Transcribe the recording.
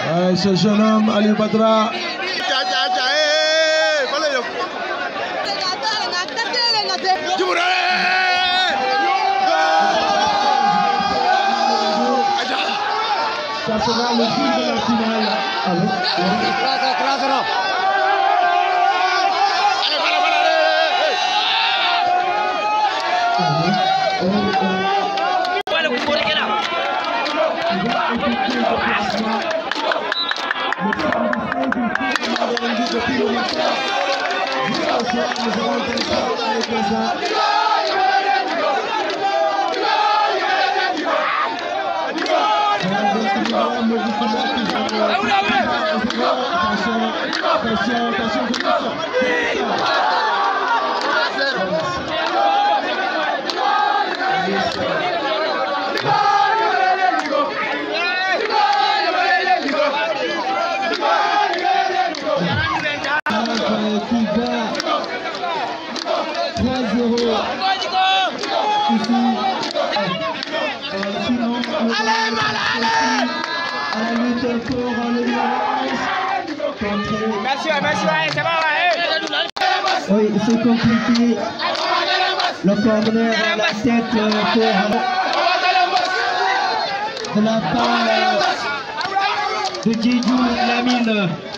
Ce jeune homme, Ali Badra. Ça sera le jour de la finale. Oui, c'est compliqué. Le corner à la tête de la part de Djidjou Lamine.